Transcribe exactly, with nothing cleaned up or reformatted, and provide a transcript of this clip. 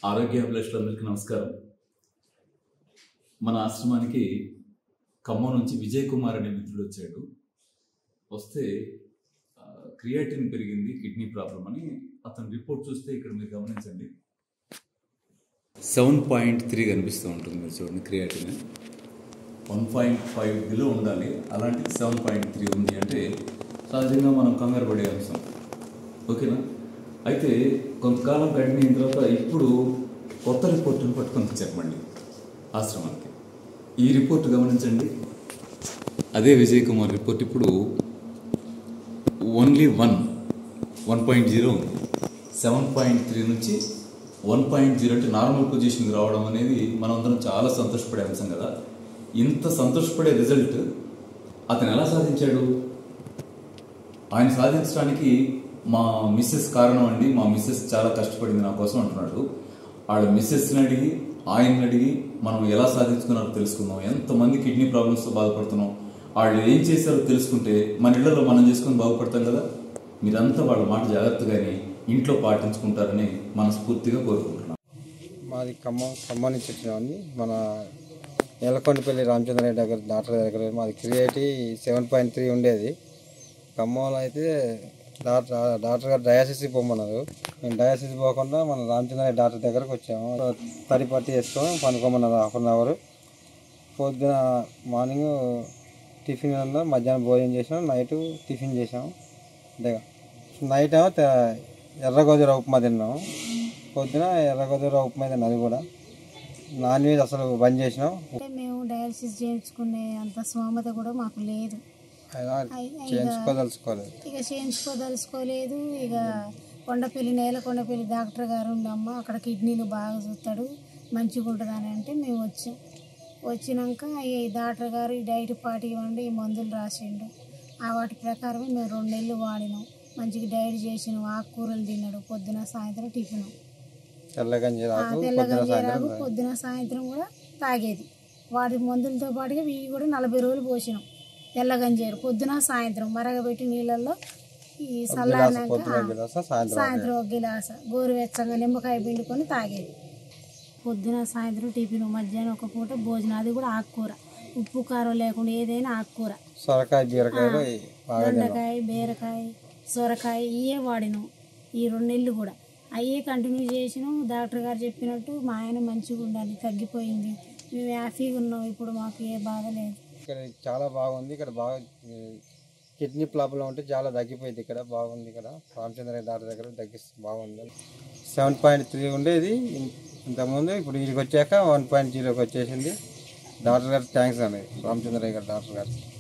ఆరోగ్య అభిలాషులందరికీ నమస్కారం. మన ఆశ్రమానికి ఖమ్మం నుంచి విజయ్ కుమార్ అనే మిత్రుడు వచ్చాడు. వస్తే క్రియాటిన్ పెరిగింది, కిడ్నీ ప్రాబ్లం అని. అతని రిపోర్ట్ చూస్తే ఇక్కడ మీరు గమనించండి, సెవెన్ పాయింట్ త్రీ కనిపిస్తూ ఉంటుంది. మీరు చూడండి, creatine one point five below ఉండాలి, అలాంటిది సెవెన్ పాయింట్ త్రీ ఉంది అంటే సహజంగా మనం కంగారు పడే అంశం. ఓకేనా? అయితే కొంతకాలం కంటిన్యూ అయిన తర్వాత ఇప్పుడు కొత్త రిపోర్టును పట్టుకొని వచ్చారు మళ్ళీ ఆశ్రమానికి. ఈ రిపోర్ట్ గమనించండి, అదే విజయ్ కుమార్ రిపోర్ట్. ఇప్పుడు only one one point zero ఉంది. సెవెన్ పాయింట్ త్రీ నుంచి వన్ పాయింట్ జీరో అంటే నార్మల్ పొజిషన్కి రావడం అనేది మనందరం చాలా సంతోషపడే అంశం కదా. ఇంత సంతోషపడే రిజల్ట్ అతను ఎలా సాధించాడు? ఆయన సాధించడానికి మా మిస్సెస్ కారణం అండి. మా మిస్సెస్ చాలా కష్టపడింది నా కోసం అంటున్నాడు. వాళ్ళ మిస్సెస్ని అడిగి ఆయన్ని అడిగి మనం ఎలా సాధించుకున్నారో తెలుసుకుందాం. ఎంతమంది కిడ్నీ ప్రాబ్లమ్స్తో బాధపడుతున్నాం, వాళ్ళు ఏం చేశారో తెలుసుకుంటే మన ఇళ్లలో మనం చేసుకుని బాగుపడతాం కదా. మీరంతా వాళ్ళ మాట జాగ్రత్తగానే ఇంట్లో పాటించుకుంటారని మనస్ఫూర్తిగా కోరుకుంటున్నాం. మాది ఖమ్మం ఖమ్మం నుంచి వచ్చినామండి. మన ఎలకొండపల్లి రామచంద్రరెడ్డి దగ్గర డాక్టర్ దగ్గర మాది క్రియేటి సెవెన్ పాయింట్ త్రీ ఉండేది. ఖమ్మంలో అయితే డాక్టర్ డాక్టర్ గారు డయాసిస్ పోమన్నారు. మేము డయాసిస్ పోకుండా మన రామచంద్రరెడ్డి డాక్టర్ దగ్గరకు వచ్చాము. తడి పట్టి వేసుకొని పనుకోమన్నారు హాఫ్ అన్ అవర్. పొద్దున మార్నింగ్ టిఫిన్ ఉందా, మధ్యాహ్నం భోజనం చేసాం, నైట్ టిఫిన్ చేసాం. అంతేగా. నైట్ ఏమో ఎర్రగోజర ఉప్మా తిన్నాం. పొద్దున ఎర్రగోజర ఉప్మా తిన్నాం. అది కూడా నాన్ వెజ్ అసలు బంద్ చేసినాం. మేము డయాలసిస్ చేయించుకునే అంత స్వామత కూడా మాకు లేదు. చేయించుకోదలుచుకోలేదు ఇక చేయించుకోదలుచుకోలేదు. ఇక కొండపల్లి నేల కొండపల్లి డాక్టర్ గారు ఉండమ్మ, అక్కడ కిడ్నీలు బాగా చూస్తాడు, మంచిగా ఉంటుందని అంటే మేము వచ్చాం. వచ్చినాక ఈ డాక్టర్ గారు ఈ డైట్ పాటి ఇవ్వండి, ఈ మందులు రాసిండు. ఆ వాటి ప్రకారమే మేము రెండు నెలలు వాడినాం. మంచిగా డైట్ చేసినాం, ఆకుకూరలు తిన్నాడు, పొద్దున సాయంత్రం టిఫిన్, తెల్లగంజీరాకు పొద్దున సాయంత్రం కూడా తాగేది. వాటి మందులతో పాటుగా ఇవి కూడా నలభై రోజులు పోసినాం. తెల్లగంజీరు పొద్దున సాయంత్రం మరగబెట్టి నీళ్ళల్లో ఈ చల్లారినాక సాయంత్రం ఒక గిలాస గోరువెచ్చగా నిమ్మకాయ పిండుకొని తాగేది. పొద్దున సాయంత్రం టిఫిన్, మధ్యాహ్నం ఒక పూట భోజనం, అది కూడా ఆకుకూర, ఉప్పు కారం లేకుండా ఏదైనా ఆకుకూర, సొరకాయ బీరకాయ దొండకాయ బీరకాయ సొరకాయ ఇవే వాడినాం. ఈ రెండు నెలలు కూడా అయ్యే కంటిన్యూ చేసినాం. డాక్టర్ గారు చెప్పినట్టు మా ఆయన మంచిగా ఉండాలి, తగ్గిపోయింది, మేము హ్యాపీగా ఉన్నాం. ఇప్పుడు మాకు ఏ బాధ లేదు. ఇక్కడ చాలా బాగుంది. ఇక్కడ బాగా కిడ్నీ ప్రాబ్లం ఉంటే చాలా తగ్గిపోయింది. ఇక్కడ బాగుంది. ఇక్కడ రామచంద్రరెడ్డి డాక్టర్ దగ్గర తగ్గి బాగుంది. సెవెన్ పాయింట్ త్రీ ఉండేది ఇంతకుముందు, ఇప్పుడు వీడికి వచ్చాక వన్ పాయింట్ జీరోకి వచ్చేసింది. డాక్టర్ గారు థ్యాంక్స్ అండి, రామచంద్రరెడ్డి గారు డాక్టర్ గారు.